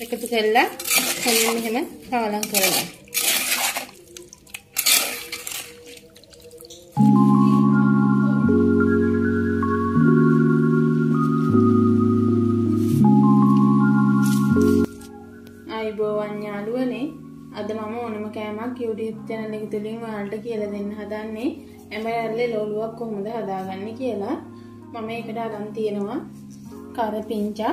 එකතු කරලා හොඳින් මෙහෙම පාලම් කරගන්න. ආයිබෝවන් යාළුවනේ, අද මම ඕනම කෑමක් YouTube channel එක තුලින් ඔයාලට කියලා දෙන්න හදන්නේ ඇඹරැල්ලේ ලෝලුවක් කොහොමද හදාගන්නේ කියලා. මම ඒකට අරන් තියෙනවා කරපිංචා,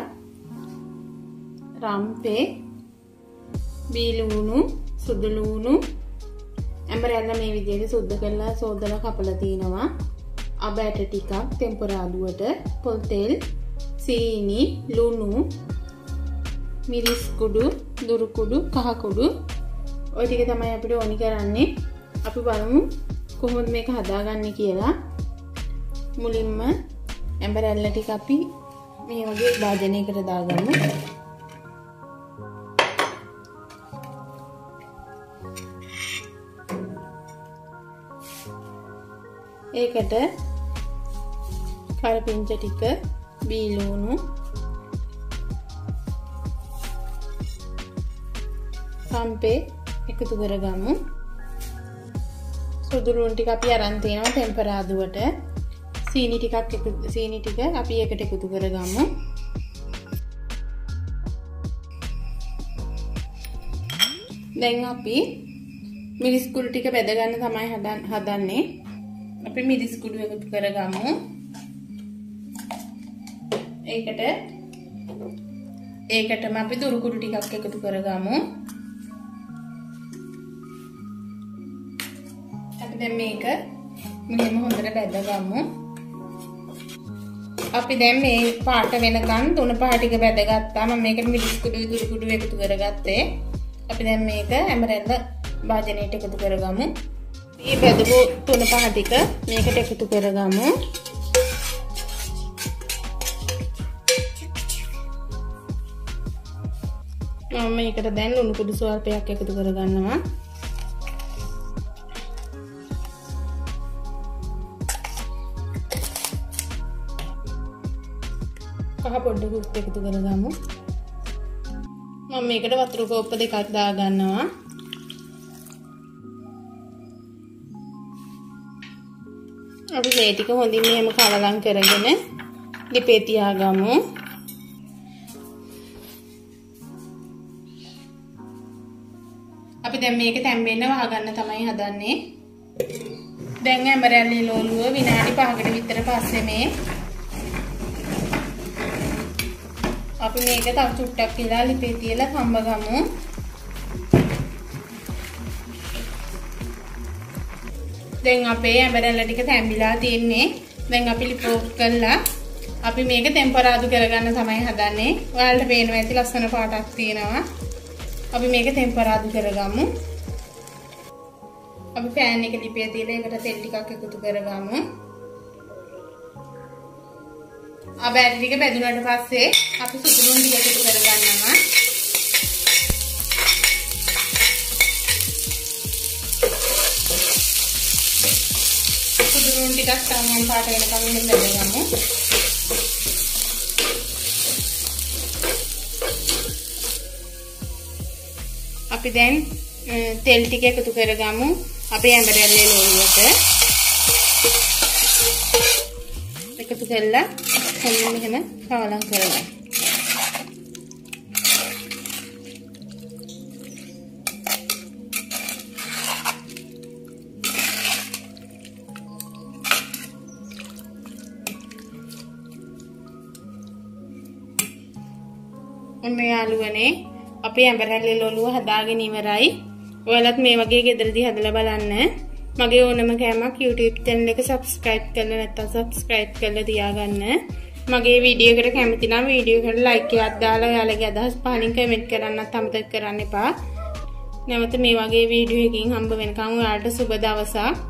රම්පේ, බීලුණු, සුදු ලුණු, ඇඹරැල්ල මේ විදිහට සුද්ධ කරලා සෝදලා කපලා තිනවා. අබ ඇට ටිකක් තෙම්පරාදුවට, පොල් තෙල්, සීනි, ලුණු, මිරිස් කුඩු, දුරු කුඩු, කහ කුඩු ඔය ටික තමයි අපිට ඕනි කරන්නේ. අපි බලමු කොහොමද මේක හදාගන්නේ කියලා. මුලින්ම ඇඹරැල්ල ටික අපි මේ වගේ භාජනයකට දාගමු. ඒකට කරපිංච ටික, බීලුණු, රම්පේ එකතු කරගමු. සුදු ලුණු ටික අපි අරන් තිනවා ටෙම්පරාදුවට. සීනි ටික අපි එකට එකතු කරගමු. දැන් අපි මිරිස් කුඩු ටික බෙද ගන්න තමයි හදන්නේ. අපි මිරිස් කුඩු එකතු කරගමු. ඒකටම අපි දුරු කුඩු ටිකක් එකතු කරගමු. දැන් මේක මෙහෙම හොඳට බැදගමු. අපි දැන් මේ පාට වෙනකන් තුන පහ ටික බැදගත්තා. මම මේකට මිරිස් කුඩුයි දුරු කුඩුයි එකතු කරගත්තේ. අපි දැන් මේක ඇඹරැල්ල භාජනයට එකතු කරගමු. මේ බැදපු තුන පහ ටික මේකට එකතු කරගමු. මම මේකට දැන් ලුණු කුඩු ස්වල්පයක් එකතු කරගන්නවා. කහ පොඩ්ඩකුත් එකතු කරගමු. මම මේකට වතුර කෝප්ප දෙකක් දාගන්නවා. අපි මේ ටික හොඳින් මෙහෙම කලලම් කරගෙන ලිපේ තියාගමු. අපි දැන් මේක තැම්බෙන්න වහගන්න තමයි හදන්නේ. දැන් ඇඹරැල්ලේ ලෝලුව විනාඩි 5කට විතර පස්සේ මේ අපි මේක තව චුට්ටක් කියලා ලිපේ තියලා කම්බගමු. දැන් අපේ ඇඹරැල්ල ටික තැම්බිලා තියෙන්නේ. දැන් අපි ලිප ඔෆ් කළා. අපි මේක ටෙම්පරාදු කරගන්න තමයි හදන්නේ. ඔයාලට පේනවා ඇති ලස්සන පාටක් තියෙනවා. අපි මේක ටෙම්පරාදු කරගමු. අපි ෆෑන් එක ලිපේ තියලා ඒකට තෙල් ටිකක් එකතු කරගමු. අබ ඇට ටික බැදුනට පස්සේ අපි සුදු ලුණු ටික එකතු කරගන්නවා. සුදු ලුණු ටිකක් සාමාන්‍ය පාට වෙනකම් මෙහෙම බැදගමු. අපි දැන් තෙල් ටික එකතු කරගමු අපේ ඇඹරැල්ලේ ලෝලුවට. එකතු කරලා හොඳින් මෙහෙම පාලම් කරගන්න. ඔන්න යාළුවනේ, අපේ ඇඹරැල්ලේ ලෝලුව හදාගෙන ඉවරයි. ඔයාලත් මේ වගේ ගෙදරදී හදලා බලන්න. මගේ ඕනම කෑමක් YouTube channel එක subscribe කරලා නැත්නම් subscribe කරලා තියාගන්න. මගේ වීඩියෝ එකට කැමති නම් වීඩියෝ එකට like එකක් දාලා ඔයාලගේ අදහස් පහලින් කමෙන්ට් කරන්නත් අමතක කරන්න එපා. නැවත මේ වගේ වීඩියෝ එකකින් හම්බ වෙනකම් ඔයාලට සුබ දවසක්.